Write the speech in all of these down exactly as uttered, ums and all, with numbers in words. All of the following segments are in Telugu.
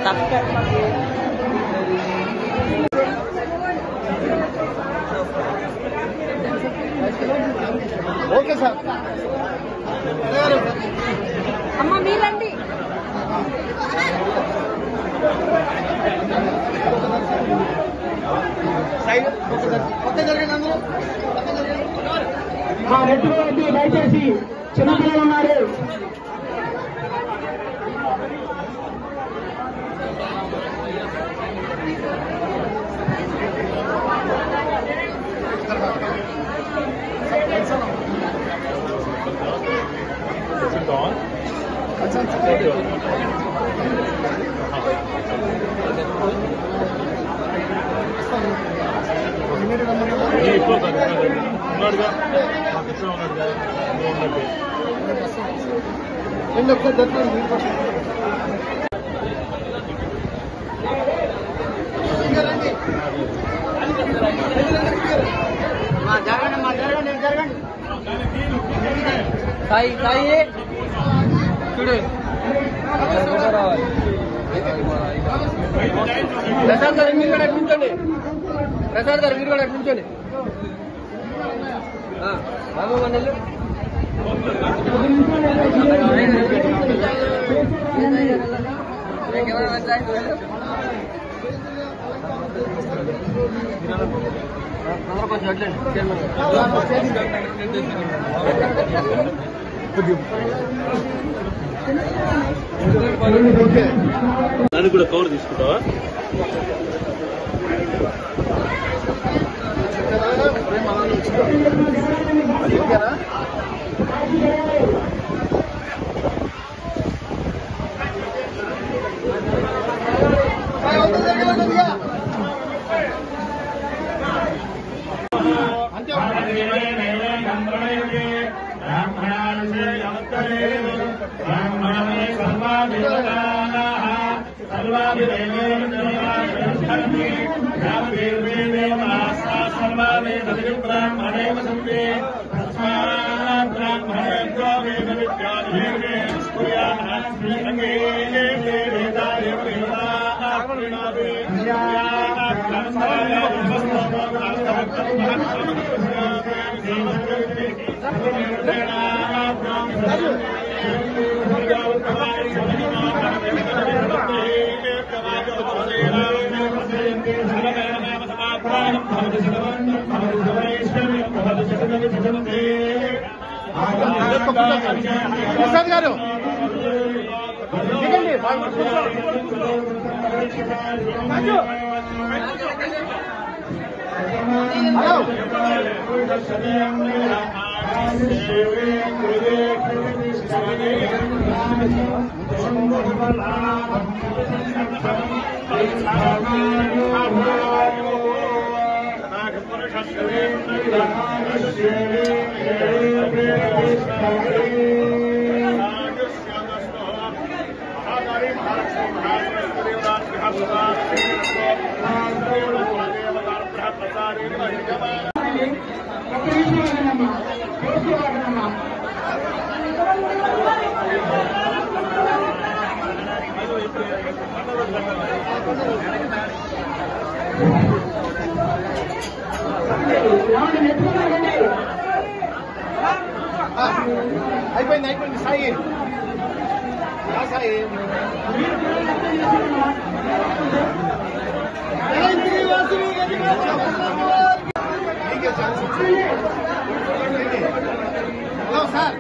ఓకే సార్ అమ్మ మీరండి దయచేసి చిన్నపిల్లలు ఉన్నారు. సాయి సాయి చూడు ప్రసాద్ గారు మీరు కూడా కూర్చోండి. ప్రసాద్ గారు మీరు కూడా కూర్చోండి. బాబు మనల్ని దానికి కూడా కవర్ తీసుకుంటావా? ప్రసాద్ గారు అయిపోయింది అయిపోయింది సాయి సాయి హలో సార్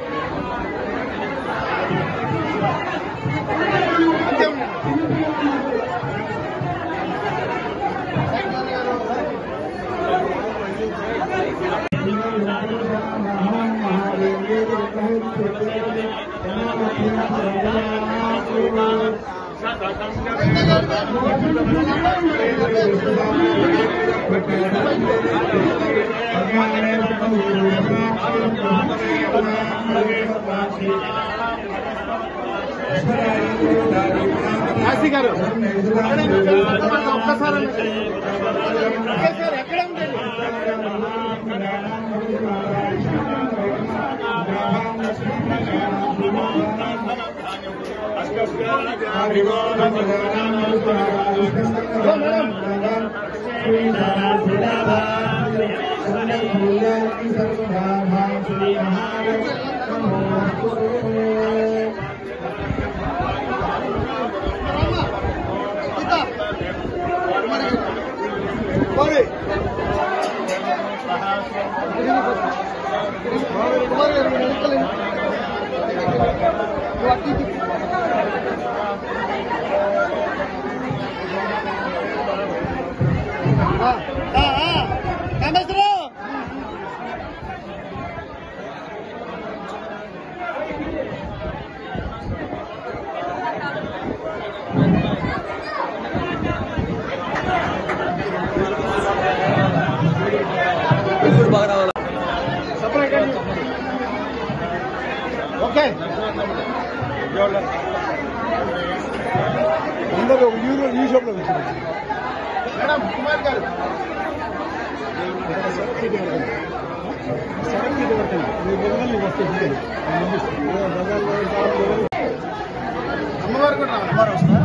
కాశీ గారు ఒక్కసారి ఎక్కడ ఉండండి ఓకే అందరూ యూరో ఈ షాప్లో వచ్చింది మేడం కుమార్ గారు అమ్మవారు కూడా అమ్మవారు వస్తున్నా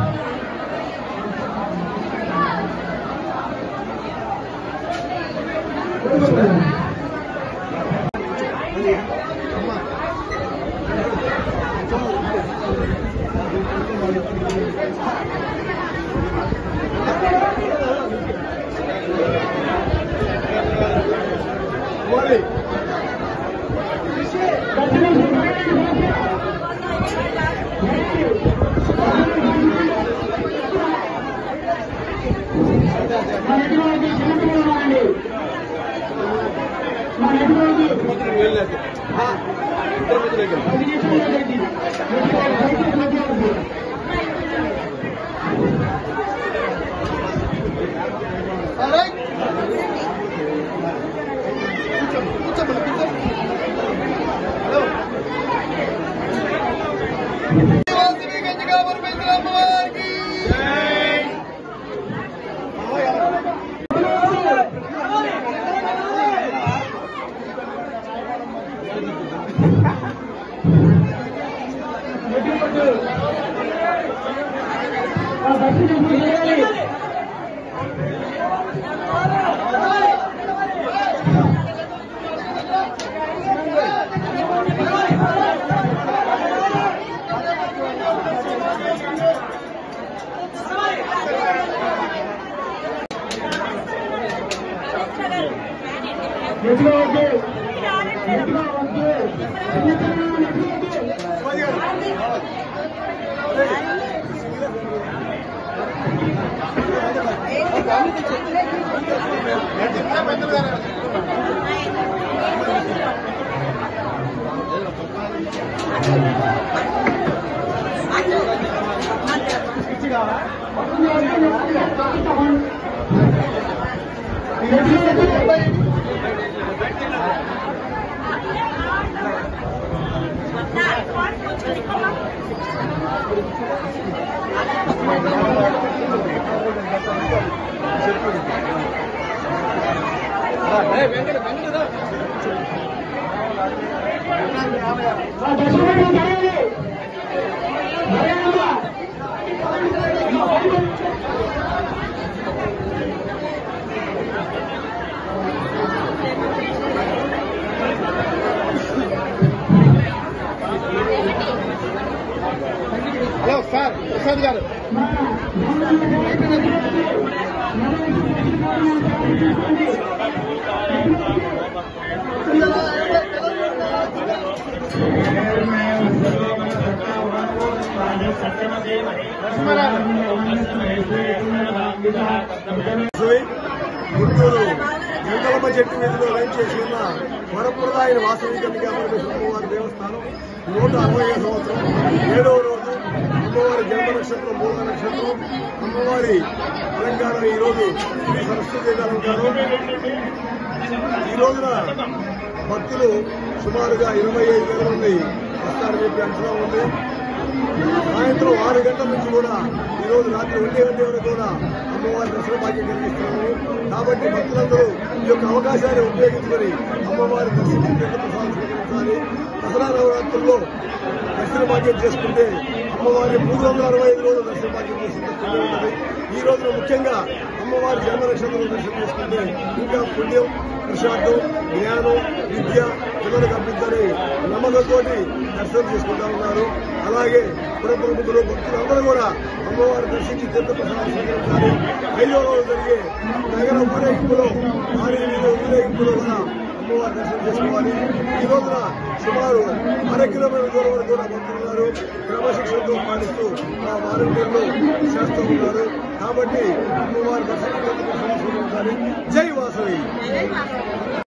హలో సార్ ప్రసాద్ గారు గుంటూరు ఎండలమ్మ చెట్టు వీధిలో లైన్ చేసి ఉన్న వరప్రదాయ వాసవి కన్యకా పరమేశ్వర అమ్మవారి దేవస్థానం నూట అరవై ఐదు సంవత్సరం ఏడవ రోజు అమ్మవారి జన్మ నక్షత్రం మూల నక్షత్రం అమ్మవారి అలంకారం ఈ రోజు శ్రీ సరస్వతి అలంకారం. ఈ రోజున భక్తులు సుమారుగా ఇరవై ఐదు వేల మంది వస్తారని చెప్పి అంచనా ఉంది. సాయంత్రం ఆరు గంటల నుంచి కూడా ఈ రోజు రాత్రి ఒంటి గంట వరకు కూడా అమ్మవారి దర్శన భాగ్యం కలిగిస్తున్నాము. కాబట్టి భక్తులందరూ ఈ యొక్క అవకాశాన్ని ఉపయోగించుకొని అమ్మవారి దర్శించి ప్రసాదం స్వీకరించాలి. దసరా నవరాత్రుల్లో దర్శన భాగ్యం చేసుకుంటే అమ్మవారి మూడు వందల అరవై ఐదు రోజులు దర్శన భాగ్యం చేసుకుంటే ఉంటుంది. ఈ రోజున ముఖ్యంగా అమ్మవారి జన్మ నక్షత్రం దర్శనం చేసుకుంటే ఇంకా పుణ్యం, ప్రశాంతం, జ్ఞానం, విద్య పిల్లలకు అప్పించని నమ్మకంతో దర్శనం చేసుకుంటా ఉన్నారు. అలాగే పురప్రముఖులు భక్తులందరూ కూడా అమ్మవారిని దర్శించి తీర్థ ప్రసాదం స్వీకరించాలి. ఐదో రోజు జరిగే నగర ఊరేగింపులో భారీ ఊరేగింపులో కూడా అమ్మవారి దర్శనం చేసుకోవాలి. ఈ రోజున సుమారు అర కిలోమీటర్ దూరం వరకు కూడా భక్తులున్నారు. క్రమశిక్షణతో పాటిస్తూ ఆ వాలంటీర్లు చేస్తూ ఉన్నారు. కాబట్టి అమ్మవారి దర్శనం స్వీకరించాలి. జై వాసవి.